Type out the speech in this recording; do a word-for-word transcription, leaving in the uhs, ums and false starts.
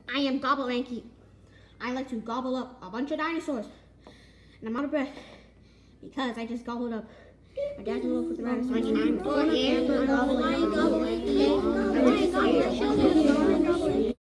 I am Gobble Anky. I like to gobble up a bunch of dinosaurs. And I'm out of breath because I just gobbled up my dad's little for the dinosaurs.